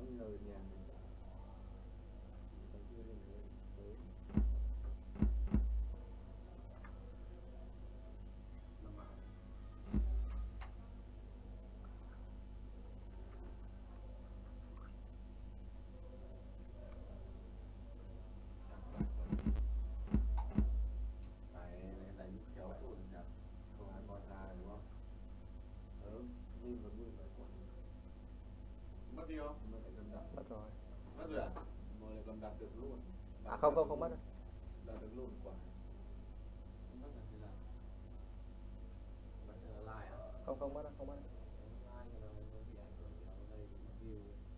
Mất rồi. Mất rồi à? Mà lại còn đặt được luôn. À không không mất. Đặt được luôn quả. Không mất là thế nào? Mất là like à? Không không mất đâu, không mất. Like rồi nó bị ảnh hưởng ở đây mất view.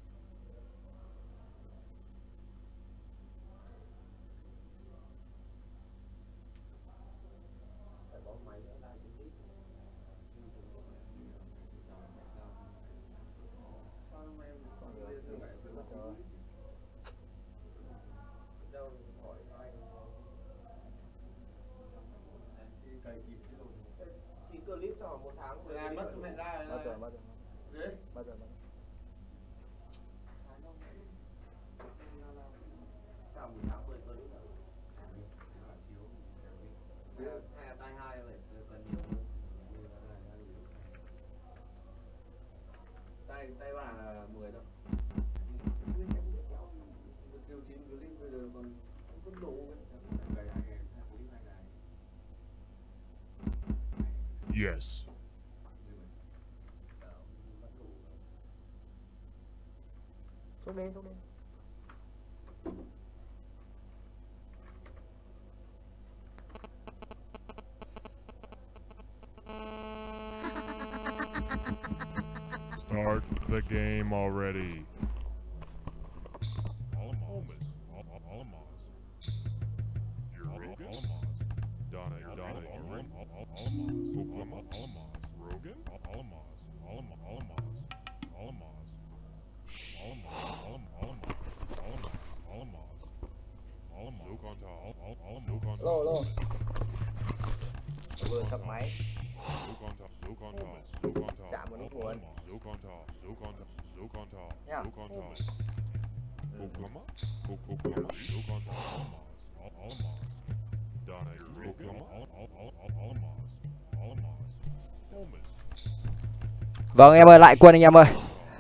Phải bấm máy lại một tí. Mất rồi. Chỉ clip cho 1 tháng rồi mất mẹ ra rồi. Mất rồi, mất rồi. Đấy. Mất rồi, mất rồi. Cả 1 tháng 10 clip rồi. Hay là tay hai vậy, cần nhiều hơn. Tay bà là 10 đâu. Tiêu 9 clip bây giờ còn không đủ. Yes. Xuống đi, xuống đi. Start the game already. Lô lô. Vừa sập máy. Chạm vào nút nguồn. Nha. Vâng em ơi, lại quân anh em ơi.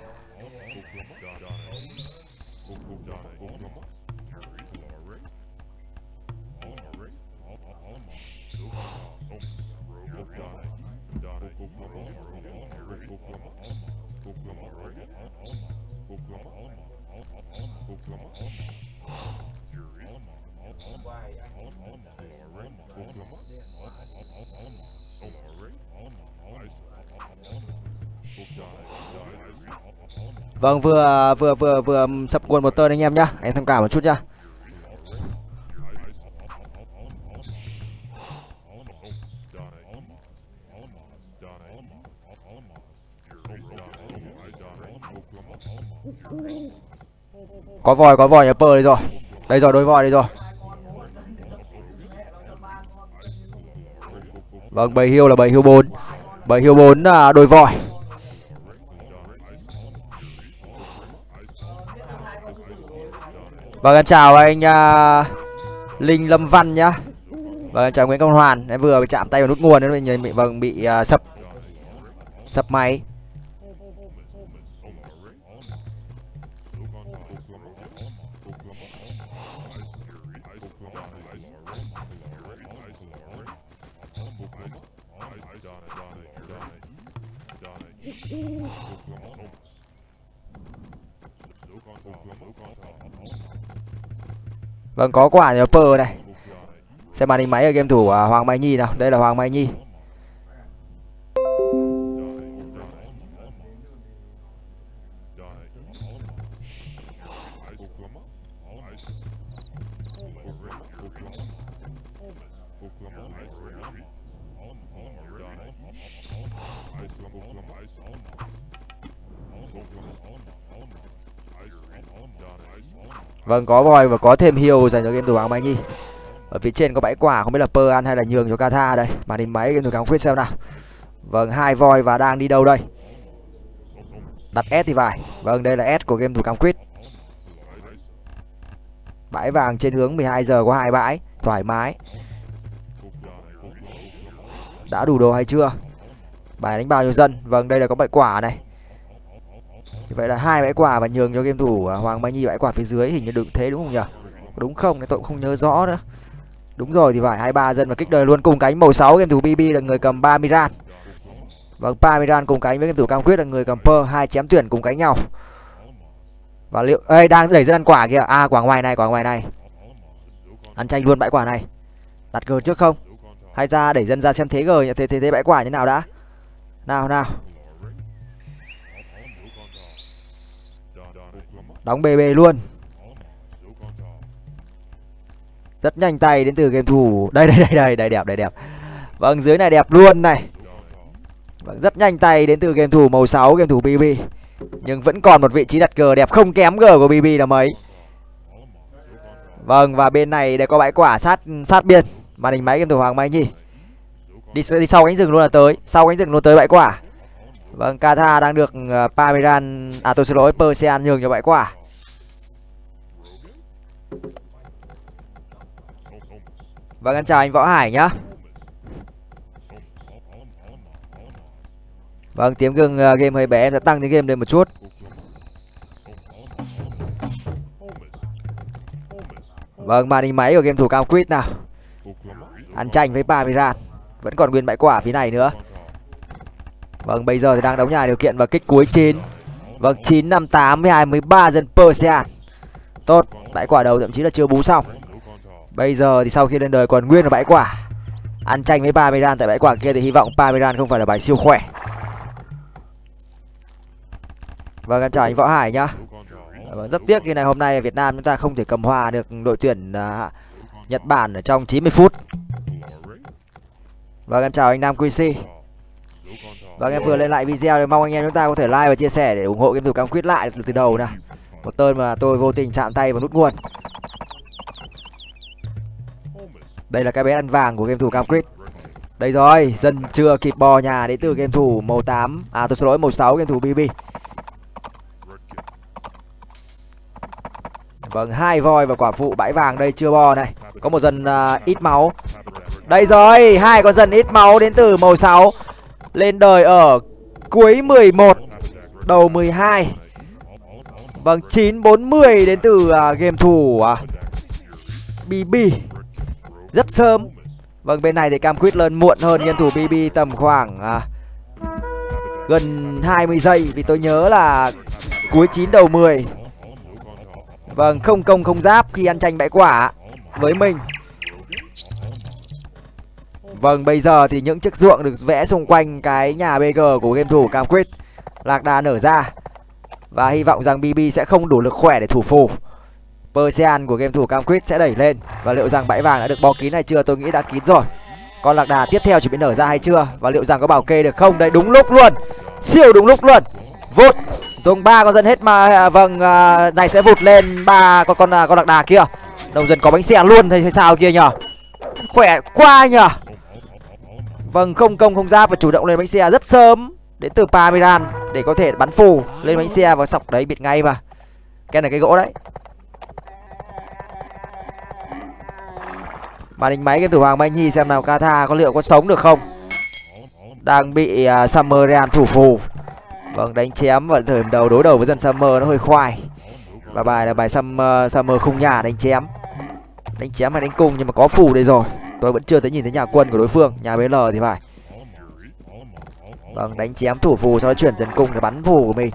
Vâng, vừa sập nguồn một tơn anh em nhá. Em tham khảo một chút nhá. Có vòi ở pờ đây rồi. Đây rồi, đôi vòi đây rồi. Vâng, bầy hiêu là bầy hiêu 4. Bầy hiêu 4 là đôi vòi. Vâng, em chào anh Linh Lâm Văn nhá. Vâng, em chào Nguyễn Công Hoàn. Em vừa chạm tay vào nút nguồn nên mình bị sập máy. Vâng, có quả nhờ pờ này. Xem màn hình máy ở game thủ Hoàng Mai Nhi nào. Đây là Hoàng Mai Nhi. Vâng, có vòi và có thêm hiêu dành cho game thủ Hoàng Mai Nhi. Ở phía trên có bãi quả, không biết là pơ ăn hay là nhường cho Katha đây. Màn hình máy game thủ Càng Quyết xem nào. Vâng, 2 voi và đang đi đâu đây? Đặt S thì phải. Vâng, đây là S của game thủ Cam Quýt. Bãi vàng trên hướng 12 giờ có 2 bãi, thoải mái. Đã đủ đồ hay chưa? Bài đánh bao nhiêu dân? Vâng, đây là có bãi quả này. Như vậy là 2 bãi quả và nhường cho game thủ Hoàng Mai Nhi bãi quả phía dưới, hình như đừng thế đúng không nhỉ? Đúng không? Tôi cũng không nhớ rõ nữa. Đúng rồi thì phải, 23 dân và kích đời luôn. Cùng cánh màu 6 game thủ BB là người cầm 30 ran. Vâng, 30 ran cùng cánh với game thủ Cam Quýt là người cầm pơ, 2 chém tuyển cùng cánh nhau. Và liệu ê đang đẩy dân ăn quả kìa. À, quả ngoài này. Ăn tranh luôn bãi quả này. Đặt cờ trước không? Hay ra đẩy dân ra xem thế gờ thế bãi quả như nào đã. Nào. Đóng BB luôn. Rất nhanh tay đến từ game thủ. Đây đẹp. Vâng, dưới này đẹp luôn này. Vâng, rất nhanh tay đến từ game thủ màu 6, game thủ BB. Nhưng vẫn còn một vị trí đặt cờ đẹp không kém G của BB là mấy. Vâng, và bên này đây có bãi quả sát biên. Màn hình máy game thủ Hoàng Mai Nhi. Đi sau cánh rừng luôn là tới. Sau cánh rừng luôn tới bãi quả. Vâng, Katha đang được Parmesan. À, tôi xin lỗi, Persean nhường cho bãi quả. Vâng, em chào anh Võ Hải nhá. Vâng, tiếng gừng game hơi bé, em sẽ tăng tiếng game lên một chút. Vâng, màn hình máy của game thủ Cam Quýt nào. Ăn tranh với Parmesan. Vẫn còn nguyên bãi quả phía này nữa. Vâng, bây giờ thì đang đóng nhà điều kiện và kích cuối 9. Vâng, 9, 5, 8 với 23 dân Persean. Tốt, bãi quả đầu thậm chí là chưa bú xong. Bây giờ thì sau khi lên đời còn nguyên là bãi quả. Ăn tranh với Parmesan tại bãi quả kia thì hy vọng Parmesan không phải là bài siêu khỏe. Vâng, em chào anh Võ Hải nhá. Vâng, rất tiếc khi này hôm nay ở Việt Nam chúng ta không thể cầm hòa được đội tuyển Nhật Bản ở trong 90 phút. Vâng, em chào anh Nam QC. Vâng, em vừa lên lại video thì mong anh em chúng ta có thể like và chia sẻ để ủng hộ game thủ Cam Quýt lại từ đầu nào. Một tên mà tôi vô tình chạm tay vào nút nguồn. Đây là cái bé ăn vàng của game thủ Cam Quýt. Đây rồi, dân chưa kịp bò nhà đến từ game thủ màu 8. À, tôi xin lỗi, màu 6 game thủ BB. Vâng, 2 voi và quả phụ bãi vàng đây chưa bò này. Có một dân ít máu. Đây rồi, 2 con dân ít máu đến từ màu 6. Lên đời ở cuối 11, đầu 12. Vâng, 9, 4, 10 đến từ game thủ BB. Rất sớm. Vâng, bên này thì Cam Quýt lên muộn hơn game thủ BB tầm khoảng gần 20 giây. Vì tôi nhớ là cuối 9 đầu 10. Vâng, không công không giáp khi ăn tranh bãi quả với mình. Vâng, bây giờ thì những chiếc ruộng được vẽ xung quanh cái nhà BG của game thủ Cam Quýt. Lạc đà nở ra. Và hy vọng rằng BB sẽ không đủ lực khỏe để thủ phù. Persean của game thủ Cam Quýt sẽ đẩy lên. Và liệu rằng bãi vàng đã được bó kín hay chưa? Tôi nghĩ đã kín rồi. Con lạc đà tiếp theo chỉ biết nở ra hay chưa? Và liệu rằng có bảo kê được không? Đây, đúng lúc luôn. Siêu đúng lúc luôn. Vụt. Dùng 3 con dân hết mà. Vâng, này sẽ vụt lên 3 con lạc đà kia. Nông dân có bánh xe luôn hay sao kia nhở? Khỏe quá nhở. Vâng, không công không giáp và chủ động lên bánh xe rất sớm đến từ Parmesan để có thể bắn phù lên bánh xe và sọc đấy bịt ngay mà. Cái này cái gỗ đấy. Màn hình máy game thủ Hoàng Mai Nhi xem nào Katha có liệu có sống được không. Đang bị Summer thủ phù. Vâng, đánh chém vào thời điểm đầu đối đầu với dân Summer nó hơi khoai. Và bài là bài Summer khung nhà đánh chém. Đánh chém hay đánh cung nhưng mà có phù đây rồi. Tôi vẫn chưa thấy nhìn thấy nhà quân của đối phương. Nhà BL thì phải. Vâng, đánh chém thủ phù sau đó chuyển dần cung để bắn phù của mình.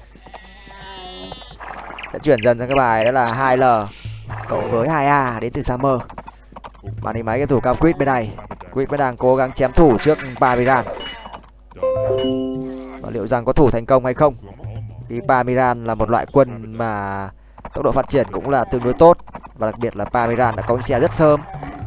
Sẽ chuyển dần sang cái bài đó là 2L cộng với 2A đến từ Summer. Màn hình máy game thủ Cam Quýt bên này. Quýt vẫn đang cố gắng chém thủ trước Parmesan. Và liệu rằng có thủ thành công hay không? Khi Parmesan là một loại quân mà tốc độ phát triển cũng là tương đối tốt. Và đặc biệt là Parmesan đã có xe rất sớm.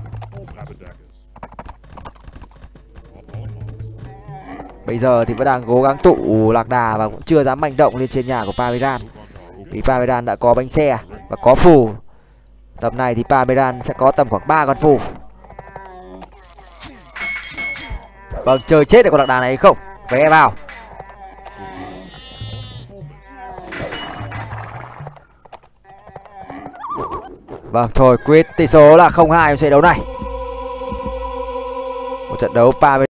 Bây giờ thì vẫn đang cố gắng tụ lạc đà và cũng chưa dám manh động lên trên nhà của Parmesan. Vì Parmesan đã có bánh xe và có phù. Tầm này thì Parmesan sẽ có tầm khoảng 3 con phù. Vâng, chơi chết được con lạc đà này hay không? Vé vào. Vâng, thôi quyết tỷ số là 0-2 trong trận đấu này. Một trận đấu